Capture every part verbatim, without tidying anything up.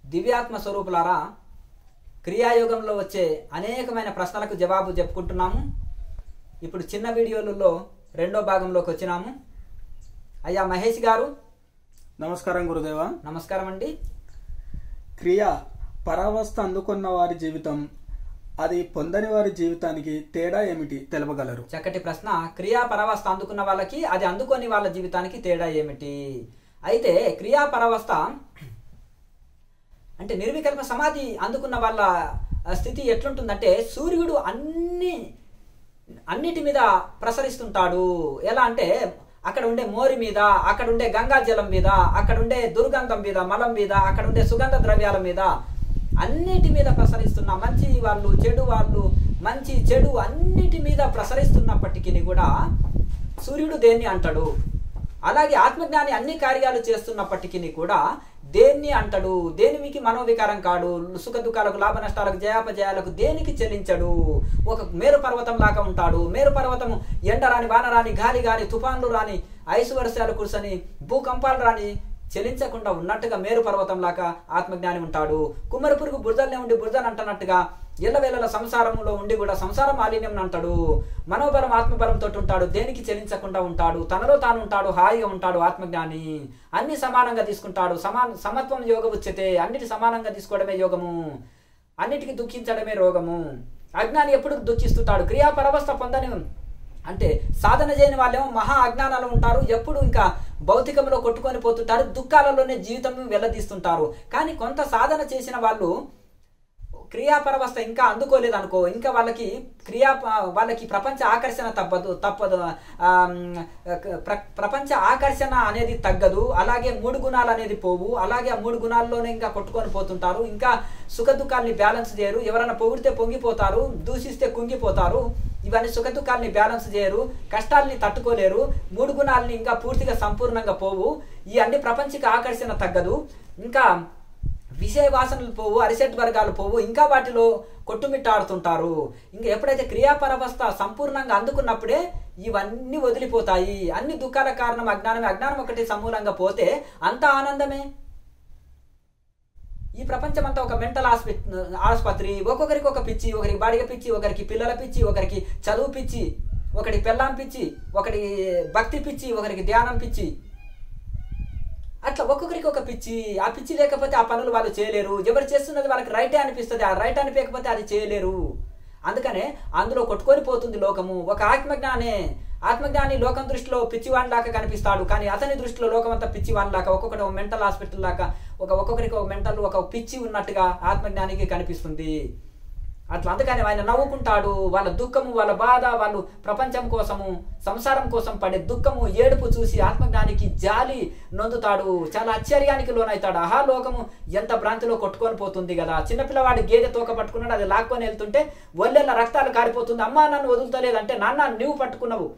దివ్యాత్మ స్వరూపులారా, క్రియాయోగంలో వచ్చే అనేకమైన ప్రశ్నలకు జవాబు చెప్పుకుంటున్నాము. ఇప్పుడు చిన్న వీడియోలలో రెండో భాగంలోకి వచ్చినాము. అయ్యా మహేష్ గారు నమస్కారం గురుదేవ. నమస్కారం అండి. క్రియ పరావస్థ అందుకున్న వారి జీవితం, అది పొందని వారి జీవితానికి తేడా ఏమిటి తెలపగలరు? చక్కటి ప్రశ్న. క్రియా పరావస్థ అందుకున్న వాళ్ళకి, అది అందుకొని వాళ్ళ జీవితానికి తేడా ఏమిటి? అయితే క్రియా పరావస్థ అంటే నిర్వికల్ప సమాధి అందుకున్న వాళ్ళ స్థితి ఎట్లుంటుందంటే, సూర్యుడు అన్ని అన్నిటి మీద ప్రసరిస్తుంటాడు. ఎలా అంటే అక్కడ ఉండే మోరి మీద, అక్కడ ఉండే గంగా జలం మీద, అక్కడ ఉండే దుర్గంధం మీద, మలం మీద, అక్కడ ఉండే సుగంధ ద్రవ్యాల మీద, అన్నిటి మీద ప్రసరిస్తున్న మంచి వాళ్ళు, చెడు వాళ్ళు, మంచి చెడు అన్నిటి మీద ప్రసరిస్తున్నప్పటికీ కూడా సూర్యుడు దేన్ని అంటాడు? అలాగే ఆత్మజ్ఞాని అన్ని కార్యాలు చేస్తున్నప్పటికీ కూడా దేన్ని అంటాడు? దేనికి మనోవికారం కాడు. సుఖ దుఃఖాలకు, లాభ నష్టాలకు, జయాపజయాలకు దేనికి చెల్లించడు. ఒక మేరు పర్వతం లాగా ఉంటాడు. మేరు పర్వతం ఎండ రాని, వాన రాని, గాలి గాని, తుఫాన్లు రాని, ఐసు వర్షాలు కురిసని, భూకంపాలు రాని చెలించకుండా ఉన్నట్టుగా మేరు పర్వతం లాగా ఆత్మజ్ఞాని ఉంటాడు. కుమ్మరి పురుగు బురదలనే ఉండి బురదలు అంటున్నట్టుగా ఎల్లవేళల సంసారంలో ఉండి కూడా సంసార మాలిన్యం అంటాడు. మనోబలం ఆత్మబలంతో ఉంటాడు. దేనికి చెలించకుండా ఉంటాడు. తనలో తాను ఉంటాడు. హాయిగా ఉంటాడు ఆత్మజ్ఞాని. అన్ని సమానంగా తీసుకుంటాడు. సమాన సమత్వం యోగ ఉచ్యతే. అన్నిటి సమానంగా తీసుకోవడమే యోగము. అన్నిటికీ దుఃఖించడమే రోగము. అజ్ఞాని ఎప్పుడు దుఃఖిస్తుంటాడు. క్రియాపరవస్థ పొందని అంటే సాధన చేయని వాళ్ళేమో మహా అజ్ఞానాలు ఉంటారు. ఎప్పుడు ఇంకా భౌతికంలో కొట్టుకొని పోతుంటారు. దుఃఖాలలోనే జీవితం వెళ్ళదీస్తుంటారు. కానీ కొంత సాధన చేసిన వాళ్ళు క్రియాపరవస్థ ఇంకా అందుకోలేదు అనుకో, ఇంకా వాళ్ళకి క్రియా వాళ్ళకి ప్రపంచ ఆకర్షణ తప్పదు తప్పదు ప్రపంచ ఆకర్షణ అనేది తగ్గదు. అలాగే మూడు గుణాలు అనేది పోవు. అలాగే ఆ మూడు గుణాల్లోనే ఇంకా కొట్టుకొని పోతుంటారు. ఇంకా సుఖ దుఃఖాలని బ్యాలెన్స్ చేయరు. ఎవరైనా పొగిడితే పొంగిపోతారు, దూషిస్తే కుంగిపోతారు. ఇవన్నీ సుఖ దుఃఖాలని బ్యాలెన్స్ చేయరు. కష్టాలని తట్టుకోలేరు. మూడు గుణాలని ఇంకా పూర్తిగా సంపూర్ణంగా పోవు. ఈ అన్ని ప్రపంచిక ఆకర్షణ తగ్గదు. ఇంకా విషయ వాసనలు పోవు. అరిసెట్ వర్గాలు పోవు. ఇంకా వాటిలో కొట్టుమిట్టాడుతుంటారు. ఇంకా ఎప్పుడైతే క్రియాపరవస్థ సంపూర్ణంగా అందుకున్నప్పుడే ఇవన్నీ వదిలిపోతాయి. అన్ని దుఃఖాల కారణం అజ్ఞానమే. అజ్ఞానం ఒకటి సమూలంగా పోతే అంత ఆనందమే. ఈ ప్రపంచం అంతా ఒక మెంటల్ హాస్పిటల్ ఆసుపత్రి. ఒక్కొక్కరికి ఒక పిచ్చి. ఒకరికి బాడిగ పిచ్చి, ఒకరికి పిల్లల పిచ్చి, ఒకరికి చదువు పిచ్చి, ఒకటి పెళ్ళాం పిచ్చి, ఒకటి భక్తి పిచ్చి, ఒకరికి ధ్యానం పిచ్చి. అట్లా ఒక్కొక్కరికి ఒక పిచ్చి. ఆ పిచ్చి లేకపోతే ఆ పనులు వాళ్ళు చేయలేరు. ఎవరు చేస్తున్నది వాళ్ళకి రైటే అనిపిస్తుంది. ఆ రైట్ అనిపించకపోతే అది చేయలేరు. అందుకనే అందులో కొట్టుకొని పోతుంది లోకము. ఒక ఆత్మజ్ఞానే ఆత్మజ్ఞాని లోకం దృష్టిలో పిచ్చివాణి లాగా కనిపిస్తాడు. కానీ అతని దృష్టిలో లోకం అంతా పిచ్చివాణి లాగా, ఒక్కొక్కటి ఒక మెంటల్ హాస్పిటల్ లాగా, ఒక ఒక్కొక్కరికి ఒక మెంటల్ ఒక పిచ్చి ఉన్నట్టుగా ఆత్మజ్ఞానికి కనిపిస్తుంది. అట్లా అందుకని ఆయన నవ్వుకుంటాడు. వాళ్ళ దుఃఖము, వాళ్ళ బాధ, వాళ్ళు ప్రపంచం కోసము, సంసారం కోసం పడే దుఃఖము, ఏడుపు చూసి ఆత్మజ్ఞానికి జాలి నొందుతాడు. చాలా ఆశ్చర్యానికి లోనవుతాడు. ఆహా, లోకము ఎంత భ్రాంతిలో కొట్టుకొని పోతుంది కదా. చిన్నపిల్లవాడి గేదె తోక పట్టుకున్నాడు, అది లాక్కొని వెళ్తుంటే ఒళ్ళెళ్ళ రక్తాలు కారిపోతుంది. అమ్మా నన్ను వదులుతలేదంటే, నాన్న నీవు పట్టుకున్నావు.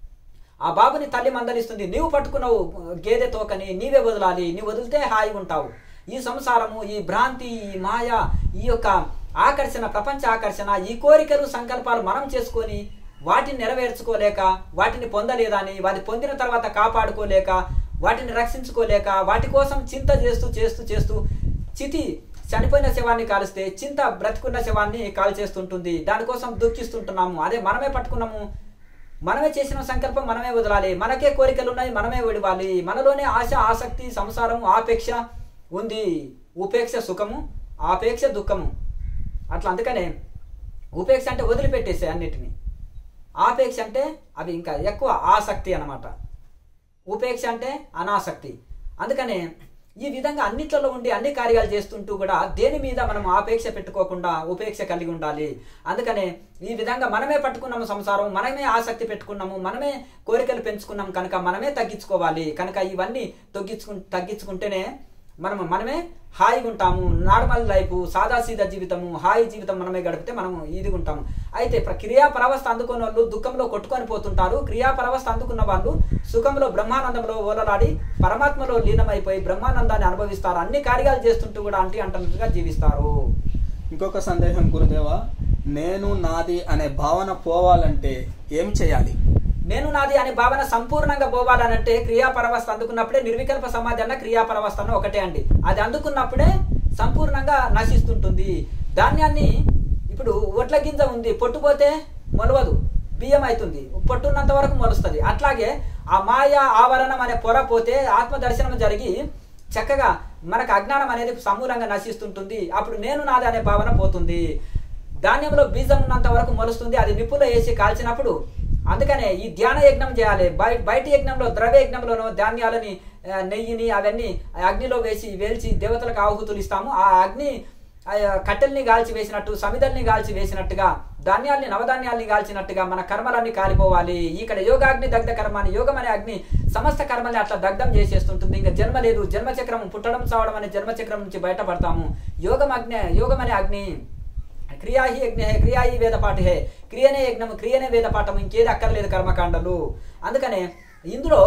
ఆ బాబుని తల్లి మందలిస్తుంది. నీవు పట్టుకున్నావు గేదె తోకని, నీవే వదలాలి. నీవు వదిలితే హాయిగా ఉంటావు. ఈ సంసారము, ఈ భ్రాంతి, ఈ మాయ, ఈ యొక్క ఆకర్షణ, ప్రపంచ ఆకర్షణ, ఈ కోరికలు, సంకల్పాలు మనం చేసుకొని వాటిని నెరవేర్చుకోలేక, వాటిని పొందలేదని, వాటి పొందిన తర్వాత కాపాడుకోలేక, వాటిని రక్షించుకోలేక, వాటి కోసం చింత చేస్తూ చేస్తూ చేస్తూ చితి చనిపోయిన శవాన్ని కాలుస్తే చింత బ్రతుకున్న శవాన్ని కాల్చేస్తుంటుంది. దానికోసం దుఃఖిస్తుంటున్నాము. అదే మనమే పట్టుకున్నాము. మనమే చేసిన సంకల్పం మనమే వదలాలి. మనకే కోరికలు ఉన్నాయి, మనమే విడవాలి. మనలోనే ఆశ, ఆసక్తి, సంసారము, ఆపేక్ష ఉంది. ఉపేక్ష సుఖము, ఆపేక్ష దుఃఖము. అట్లా అందుకనే ఉపేక్ష అంటే వదిలిపెట్టేసే అన్నిటినీ. ఆపేక్ష అంటే అవి ఇంకా ఎక్కువ ఆసక్తి అన్నమాట. ఉపేక్ష అంటే అనాసక్తి. అందుకనే ఈ విధంగా అన్నిట్లలో ఉండి అన్ని కార్యాలు చేస్తుంటూ కూడా దేని మీద మనం ఆపేక్ష పెట్టుకోకుండా ఉపేక్ష కలిగి ఉండాలి. అందుకనే ఈ విధంగా మనమే పట్టుకున్నాము సంసారం, మనమే ఆసక్తి పెట్టుకున్నాము, మనమే కోరికలు పెంచుకున్నాము కనుక మనమే తగ్గించుకోవాలి. కనుక ఇవన్నీ తగ్గించుకు తగ్గించుకుంటేనే మనం మనమే హాయిగా ఉంటాము. నార్మల్ లైఫ్, సాదాసీదా జీవితము, హాయి జీవితం మనమే గడిపితే మనం ఇదిగా ఉంటాము. అయితే క్రియాపరవస్థ అందుకున్న వాళ్ళు దుఃఖంలో కొట్టుకొని పోతుంటారు. క్రియాపరవస్థ అందుకున్న వాళ్ళు సుఖంలో, బ్రహ్మానందంలో ఓలలాడి పరమాత్మలో లీనమైపోయి బ్రహ్మానందాన్ని అనుభవిస్తారు. అన్ని కార్యాలు చేస్తుంటూ కూడా అంటి అంటున్నట్టుగా జీవిస్తారు. ఇంకొక సందేహం గురుదేవ, నేను నాది అనే భావన పోవాలంటే ఏం చేయాలి? నేను నాది అనే భావన సంపూర్ణంగా పోవాలనంటే క్రియాపరవస్థ అందుకున్నప్పుడే, నిర్వికల్ప సమాధి అన్న క్రియాపరవస్థ అన్న ఒకటే అండి. అది అందుకున్నప్పుడే సంపూర్ణంగా నశిస్తుంటుంది. ధాన్యాన్ని ఇప్పుడు ఒట్ల గింజ ఉంది, పొట్టుపోతే మొలవదు, బియ్యం అవుతుంది, పొట్టున్నంత వరకు మొలుస్తుంది. అట్లాగే ఆ మాయ ఆవరణం అనే పొర పోతే ఆత్మదర్శనం జరిగి చక్కగా మనకు అజ్ఞానం అనేది సమూలంగా నశిస్తుంటుంది. అప్పుడు నేను నాది అనే భావన పోతుంది. ధాన్యంలో బీజం ఉన్నంత వరకు మొలుస్తుంది, అది నిప్పులో వేసి కాల్చినప్పుడు. అందుకనే ఈ ధ్యాన యజ్ఞం చేయాలి. బయ బయట యజ్ఞంలో ద్రవ్య యజ్ఞంలోనూ ధాన్యాలని నెయ్యిని అవన్నీ అగ్నిలో వేసి వేల్చి దేవతలకు ఆహుతులు ఇస్తాము. ఆ అగ్ని కట్టెల్ని గాల్చి వేసినట్టు, సమిదల్ని గాల్చి వేసినట్టుగా, ధాన్యాల్ని నవధాన్యాల్ని గాల్చినట్టుగా మన కర్మలన్నీ కాలిపోవాలి. ఇక్కడ యోగాగ్ని దగ్ధ కర్మ అని, యోగం అనే అగ్ని సమస్త కర్మల్ని అట్లా దగ్ధం చేసేస్తుంటుంది. ఇంకా జన్మ లేదు, జన్మచక్రం పుట్టడం చావడం అనే జన్మచక్రం నుంచి బయటపడతాము. యోగం అగ్ని, యోగం అనే అగ్ని క్రియా హి యజ్ఞ హే, క్రియా హి వేదపాఠ హే, క్రియనే యజ్ఞము, క్రియనే వేదపాఠం, ఇంకేది అక్కర్లేదు కర్మకాండలు. అందుకనే ఇందులో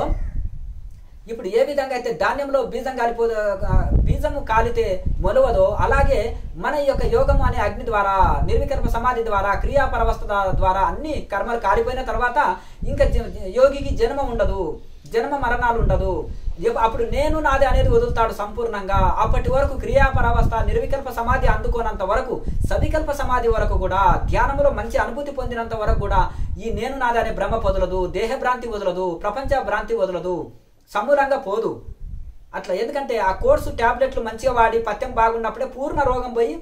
ఇప్పుడు ఏ విధంగా అయితే ధాన్యంలో బీజం కాలిపో బీజము కాలితే మొలవదో, అలాగే మన యొక్క యోగము అనే అగ్ని ద్వారా, నిర్వికల్ప సమాధి ద్వారా, క్రియాపరవస్థ ద్వారా అన్ని కర్మలు కాలిపోయిన తర్వాత ఇంకా యోగికి జన్మ ఉండదు, జన్మ మరణాలు ఉండదు. అప్పుడు నేను నాది అనేది వదులుతాడు సంపూర్ణంగా. అప్పటి వరకు క్రియాపరవస్థ నిర్వికల్ప సమాధి అందుకోనంత వరకు, సవికల్ప సమాధి వరకు కూడా, ధ్యానంలో మంచి అనుభూతి పొందినంత వరకు కూడా ఈ నేను నాది అనే భ్రమ వదలదు, దేహ భ్రాంతి వదలదు, ప్రపంచ భ్రాంతి వదలదు, సమూలంగా పోదు. అట్లా ఎందుకంటే ఆ కోర్సు టాబ్లెట్లు మంచిగా వాడి పథ్యం బాగున్నప్పుడే పూర్ణ రోగం పోయి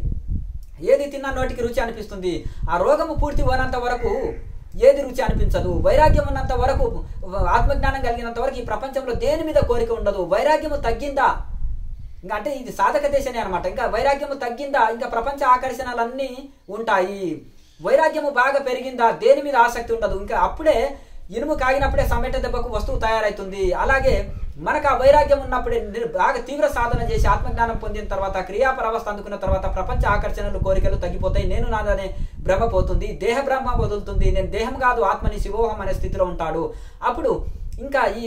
ఏది తిన్నా నోటికి రుచి అనిపిస్తుంది. ఆ రోగము పూర్తి పోనంత వరకు ఏది రుచి అనిపించదు. వైరాగ్యం ఉన్నంత వరకు, ఆత్మజ్ఞానం కలిగినంత వరకు ఈ ప్రపంచంలో దేని మీద కోరిక ఉండదు. వైరాగ్యము తగ్గిందా ఇంకా అంటే ఇది సాధక దేశమే అనమాట. ఇంకా వైరాగ్యము తగ్గిందా ఇంకా ప్రపంచ ఆకర్షణలన్నీ ఉంటాయి. వైరాగ్యము బాగా పెరిగిందా దేని మీద ఆసక్తి ఉండదు. ఇంకా అప్పుడే ఇనుము కాగినప్పుడే సమెట దెబ్బకు వస్తువు తయారవుతుంది. అలాగే మనకు ఆ వైరాగ్యం ఉన్నప్పుడే బాగా తీవ్ర సాధన చేసి ఆత్మజ్ఞానం పొందిన తర్వాత, క్రియాపరవస్థ అందుకున్న తర్వాత ప్రపంచ ఆకర్షణలు, కోరికలు తగ్గిపోతాయి. నేను నాదనే భ్రమ పోతుంది, దేహ భ్రమ వదులుతుంది. నేను దేహం కాదు ఆత్మని శివోహం అనే స్థితిలో ఉంటాడు. అప్పుడు ఇంకా ఈ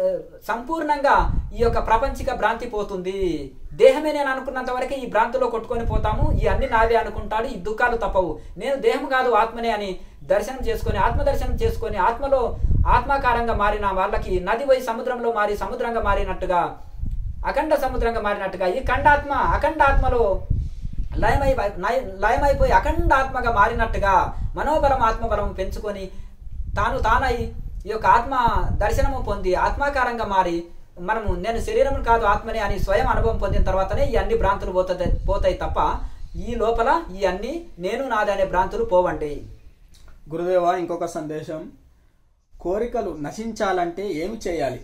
సంపూర్ణంగా ఈ యొక్క ప్రపంచిక భ్రాంతి పోతుంది. దేహమే నేను అనుకున్నంత వరకే ఈ భ్రాంతిలో కొట్టుకొని పోతాము. ఈ అన్ని నావే అనుకుంటాడు, ఈ దుఃఖాలు తప్పవు. నేను దేహం కాదు ఆత్మనే అని దర్శనం చేసుకొని, ఆత్మదర్శనం చేసుకొని, ఆత్మలో ఆత్మాకారంగా మారిన వాళ్ళకి నది పోయి సముద్రంలో మారి సముద్రంగా మారినట్టుగా, అఖండ సముద్రంగా మారినట్టుగా ఈ ఖండాత్మ అఖండాత్మలో లయమై లయమైపోయి అఖండాత్మగా మారినట్టుగా మనోబలం ఆత్మబలం పెంచుకొని తాను తానై ఈ యొక్క ఆత్మ దర్శనము పొంది ఆత్మాకారంగా మారి మనము నేను శరీరం కాదు ఆత్మనే అని స్వయం అనుభవం పొందిన తర్వాతనే ఈ అన్ని భ్రాంతులు పోతాయి పోతాయి తప్ప ఈ లోపల ఈ అన్ని నేను నాది అనే భ్రాంతులు పోవండి. గురుదేవ, ఇంకొక సందేశం. కోరికలు నశించాలంటే ఏమి చేయాలి?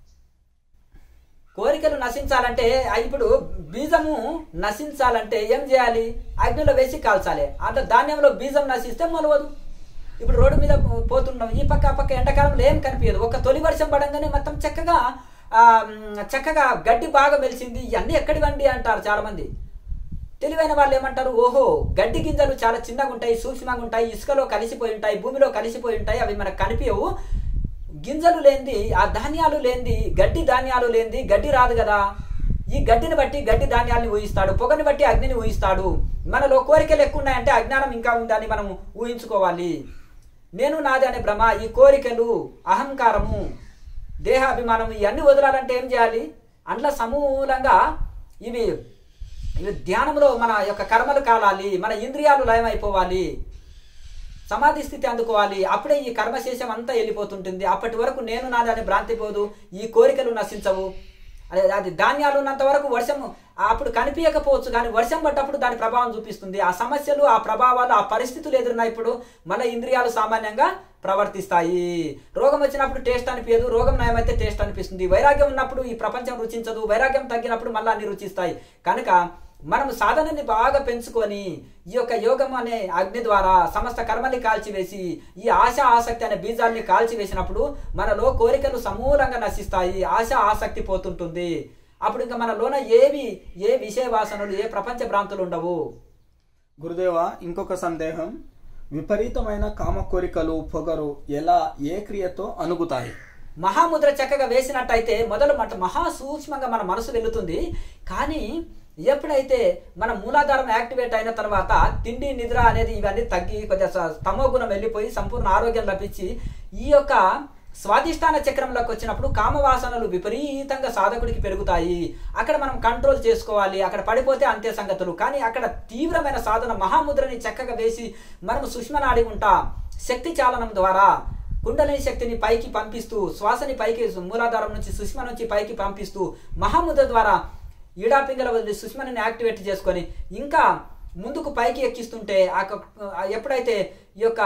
కోరికలు నశించాలంటే ఇప్పుడు బీజము నశించాలంటే ఏం చేయాలి? అగ్నిలో వేసి కాల్చాలి. అంటే ధాన్యంలో బీజం నశిస్తే మొలవదు. ఇప్పుడు రోడ్డు మీద పోతున్నాం, ఈ పక్క ఆ పక్క ఎండాకాలంలో ఏం కనిపించదు. ఒక తొలి వర్షం పడంగానే మొత్తం చక్కగా ఆ చక్కగా గడ్డి బాగా మెలిసింది. ఇవన్నీ ఎక్కడివండి అంటారు చాలా మంది. తెలివైన వాళ్ళు ఏమంటారు, ఓహో గడ్డి గింజలు చాలా చిన్నగా ఉంటాయి, సూక్ష్మంగా ఉంటాయి, ఇసుకలో కలిసిపోయి ఉంటాయి, భూమిలో కలిసిపోయి ఉంటాయి, అవి మనకు కనిపించవు. గింజలు లేనిది, ఆ ధాన్యాలు లేనిది, గడ్డి ధాన్యాలు లేనిది గడ్డి రాదు కదా. ఈ గడ్డిని బట్టి గడ్డి ధాన్యాన్ని ఊహిస్తాడు, పొగని బట్టి అగ్నిని ఊహిస్తాడు. మనలో కోరికలు ఎక్కువ ఉన్నాయంటే అజ్ఞానం ఇంకా ఉందని మనం ఊహించుకోవాలి. నేను నాది అనే భ్రమ, ఈ కోరికలు, అహంకారము, దేహాభిమానం ఇవన్నీ వదలాలంటే ఏం చేయాలి? అందులో సమూలంగా ఇవి ఇవి ధ్యానంలో మన యొక్క కర్మలు కాలాలి, మన ఇంద్రియాలు లయమైపోవాలి, సమాధి స్థితి అందుకోవాలి. అప్పుడే ఈ కర్మశేషం అంతా వెళ్ళిపోతుంటుంది. అప్పటి వరకు నేను నాది అనే భ్రాంతి పోదు, ఈ కోరికలు నశించవు. అదే అది ధాన్యాలు ఉన్నంత వరకు వర్షం అప్పుడు కనిపించకపోవచ్చు, కానీ వర్షం పడ్డప్పుడు దాని ప్రభావం చూపిస్తుంది. ఆ సమస్యలు, ఆ ప్రభావాలు, ఆ పరిస్థితులు ఎదురున్నప్పుడు మన ఇంద్రియాలు సామాన్యంగా ప్రవర్తిస్తాయి. రోగం వచ్చినప్పుడు టేస్ట్ అనిపించదు, రోగం నయమైతే టేస్ట్ అనిపిస్తుంది. వైరాగ్యం ఉన్నప్పుడు ఈ ప్రపంచం రుచించదు, వైరాగ్యం తగ్గినప్పుడు మళ్ళీ అన్ని రుచిస్తాయి. కనుక మనం సాధనని బాగా పెంచుకొని ఈ యొక్క యోగం అనే అగ్ని ద్వారా సమస్త కర్మల్ని కాల్చివేసి ఈ ఆశ ఆసక్తి అనే బీజాల్ని కాల్చివేసినప్పుడు మనలో కోరికలు సమూలంగా నశిస్తాయి, ఆశ ఆసక్తి పోతుంటుంది. అప్పుడు ఇంకా మనలోన ఏవి ఏ విషయ వాసనలు, ఏ ప్రపంచ భ్రాంతులు ఉండవు. గురుదేవ, ఇంకొక సందేహం. విపరీతమైన కామ కోరికలు, పొగరు ఎలా ఏ క్రియతో అనుగుతాయి? మహాముద్ర చక్కగా వేసినట్టయితే మొదలు మహా సూక్ష్మంగా మన మనసు వెళుతుంది. కానీ ఎప్పుడైతే మన మూలాధారం యాక్టివేట్ అయిన తర్వాత తిండి నిద్ర అనేది ఇవన్నీ తగ్గి కొంచెం తమో గుణం వెళ్ళిపోయి సంపూర్ణ ఆరోగ్యం లభించి ఈ యొక్క స్వాధిష్టాన చక్రంలోకి వచ్చినప్పుడు కామవాసనలు విపరీతంగా సాధకుడికి పెరుగుతాయి. అక్కడ మనం కంట్రోల్ చేసుకోవాలి. అక్కడ పడిపోతే అంతే సంగతులు. కానీ అక్కడ తీవ్రమైన సాధన మహాముద్రని చక్కగా వేసి మనం సుష్మనాడి ఉంటా శక్తి చాలనం ద్వారా కుండలిని శక్తిని పైకి పంపిస్తూ శ్వాసని పైకి మూలాధారం నుంచి సుష్మ నుంచి పైకి పంపిస్తూ మహాముద్ర ద్వారా ఈడాపింగల వదిలి సుష్మని యాక్టివేట్ చేసుకొని ఇంకా ముందుకు పైకి ఎక్కిస్తుంటే ఎప్పుడైతే ఈ యొక్క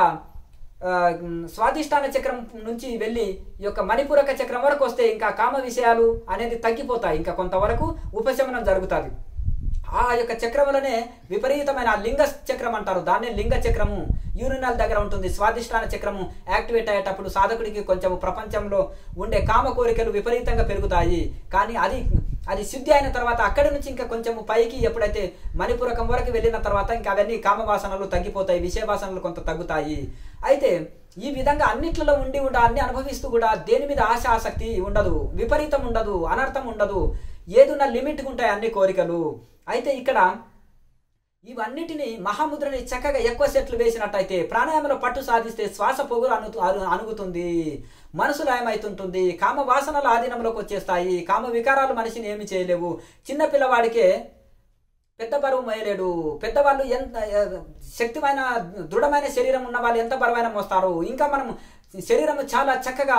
స్వాధిష్టాన చక్రం నుంచి వెళ్ళి ఈ యొక్క మణిపూరక చక్రం వరకు వస్తే ఇంకా కామ విషయాలు అనేది తగ్గిపోతాయి. ఇంకా కొంతవరకు ఉపశమనం జరుగుతుంది. ఆ యొక్క చక్రం వలనే విపరీతమైన లింగ చక్రం అంటారు. దాన్నే లింగ చక్రము యూరినల్ దగ్గర ఉంటుంది. స్వాధిష్టాన చక్రము యాక్టివేట్ అయ్యేటప్పుడు సాధకుడికి కొంచెం ప్రపంచంలో ఉండే కామ కోరికలు విపరీతంగా పెరుగుతాయి. కానీ అది అది శుద్ధి అయిన తర్వాత అక్కడి నుంచి ఇంకా కొంచెం పైకి ఎప్పుడైతే మణిపూరకం వరకు వెళ్ళిన తర్వాత ఇంకా అవన్నీ కామవాసనలు తగ్గిపోతాయి, విషయవాసనలు కొంత తగ్గుతాయి. అయితే ఈ విధంగా అన్నిట్లలో ఉండి కూడా అన్ని అనుభవిస్తూ కూడా దేని మీద ఆశ ఆసక్తి ఉండదు, విపరీతం ఉండదు, అనర్థం ఉండదు, ఏదున్న లిమిట్గా ఉంటాయి అన్ని కోరికలు. అయితే ఇక్కడ ఇవన్నిటిని మహాముద్రని చక్కగా ఎక్కువ సెట్లు వేసినట్టయితే ప్రాణాయామంలో పట్టు సాధిస్తే శ్వాస పొగురు అను అనుగుతుంది, మనసు లయమైతుంటుంది, కామ వాసనలు ఆధీనంలోకి వచ్చేస్తాయి, కామ వికారాలు మనిషిని ఏమి చేయలేవు. చిన్న పిల్లవాడికే పెద్ద బరువు మోయలేడు. పెద్దవాళ్ళు ఎంత శక్తిమైన దృఢమైన శరీరం ఉన్న వాళ్ళు ఎంత బరువైన మోస్తారు. ఇంకా మనం శరీరం చాలా చక్కగా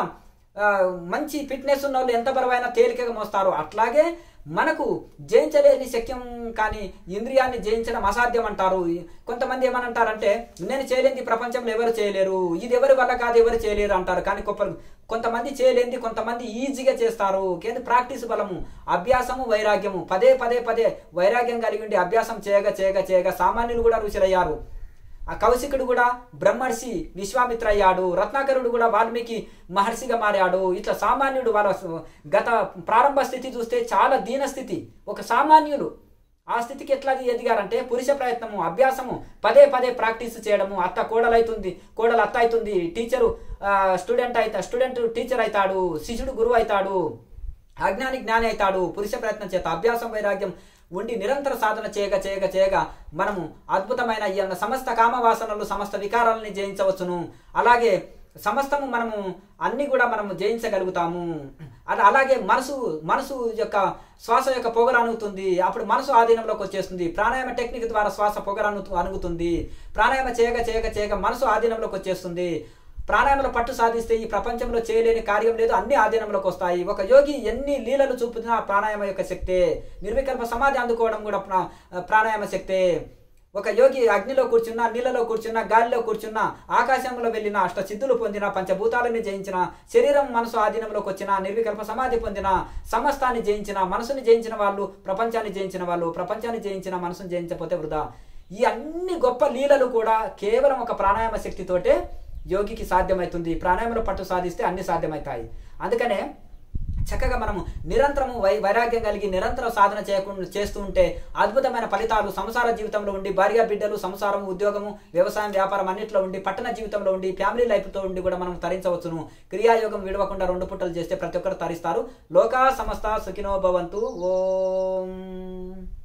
మంచి ఫిట్నెస్ ఉన్న వాళ్ళు ఎంత బరువైనా తేలికగా మోస్తారు. అట్లాగే మనకు జయించలేని శక్యం కానీ ఇంద్రియాన్ని జయించడం అసాధ్యం అంటారు. కొంతమంది ఏమనంటారంటే నేను చేయలేంది ప్రపంచంలో ఎవరు చేయలేరు, ఇది ఎవరి వల్ల కాదు ఎవరు చేయలేరు అంటారు. కానీ కొంతమంది చేయలేంది కొంతమంది ఈజీగా చేస్తారు. కేంద్ర ప్రాక్టీస్ బలము, అభ్యాసము, వైరాగ్యము. పదే పదే పదే వైరాగ్యం కలిగి ఉండి అభ్యాసం చేయగా చేయగా చేయగా సామాన్యులు కూడా ఋషులయ్యారు. ఆ కౌశికుడు కూడా బ్రహ్మర్షి విశ్వామిత్ర అయ్యాడు. రత్నాకరుడు కూడా వాల్మీకి మహర్షిగా మారాడు. ఇట్లా సామాన్యుడు వాళ్ళ గత ప్రారంభ స్థితి చూస్తే చాలా దీన స్థితి. ఒక సామాన్యులు ఆ స్థితికి ఎట్లా ఎదిగారంటే పురుష ప్రయత్నము, అభ్యాసము, పదే పదే ప్రాక్టీస్ చేయడము. అత్త కోడలు అవుతుంది, కోడలు అత్త అవుతుంది, టీచరు స్టూడెంట్ అవుతా స్టూడెంట్ టీచర్ అవుతాడు, శిష్యుడు గురువు అవుతాడు, అజ్ఞాని జ్ఞాని అవుతాడు. పురుష ప్రయత్నం చేత అభ్యాసం వైరాగ్యం ఉండి నిరంతర సాధన చేయగా చేయగా చేయగా మనము అద్భుతమైన ఈ సమస్త కామవాసనలు సమస్త వికారాలని జయించవచ్చును. అలాగే సమస్తము మనము అన్ని కూడా మనము జయించగలుగుతాము. అది అలాగే మనసు మనసు యొక్క శ్వాస యొక్క పొగరు అనుగుతుంది. అప్పుడు మనసు ఆధీనంలోకి వచ్చేస్తుంది. ప్రాణాయామ టెక్నిక్ ద్వారా శ్వాస పొగరు అను అనుగుతుంది. ప్రాణాయామ చేయగా చేయగా చేయగా మనసు ఆధీనంలోకి వచ్చేస్తుంది. ప్రాణాయామంలో పట్టు సాధిస్తే ఈ ప్రపంచంలో చేయలేని కార్యం లేదు, అన్ని ఆధీనంలోకి వస్తాయి. ఒక యోగి ఎన్ని లీలలు చూపుతున్నా ప్రాణాయామ యొక్క శక్తే. నిర్వికల్ప సమాధి అందుకోవడం కూడా ప్రాణాయామ శక్తే. ఒక యోగి అగ్నిలో కూర్చున్నా, నీళ్ళలో కూర్చున్నా, గాలిలో కూర్చున్నా, ఆకాశంలో వెళ్ళిన, అష్ట సిద్ధులు పొందిన, పంచభూతాలని జయించిన, శరీరం మనసు ఆధీనంలోకి వచ్చిన, నిర్వికల్ప సమాధి పొందిన, సమస్తాన్ని జయించిన, మనసుని జయించిన వాళ్ళు ప్రపంచాన్ని జయించిన వాళ్ళు, ప్రపంచాన్ని జయించిన మనసుని జయించకపోతే వృధా. ఈ అన్ని గొప్ప లీలలు కూడా కేవలం ఒక ప్రాణాయామ శక్తితోటే యోగికి సాధ్యమవుతుంది. ప్రాణాయామంలో పట్టు సాధిస్తే అన్ని సాధ్యమవుతాయి. అందుకనే చక్కగా మనము నిరంతరము వై వైరాగ్యం కలిగి నిరంతరం సాధన చేయకుండా చేస్తూ ఉంటే అద్భుతమైన ఫలితాలు సంసార జీవితంలో ఉండి, భార్య బిడ్డలు, సంసారం, ఉద్యోగము, వ్యవసాయం, వ్యాపారం అన్నింటిలో ఉండి, పట్టణ జీవితంలో ఉండి, ఫ్యామిలీ లైఫ్తో ఉండి కూడా మనం తరించవచ్చును. క్రియాయోగం విడవకుండా రెండు పుట్టలు చేస్తే ప్రతి ఒక్కరు తరిస్తారు. లోకా సమస్త సుఖినో భవంతు. ఓం.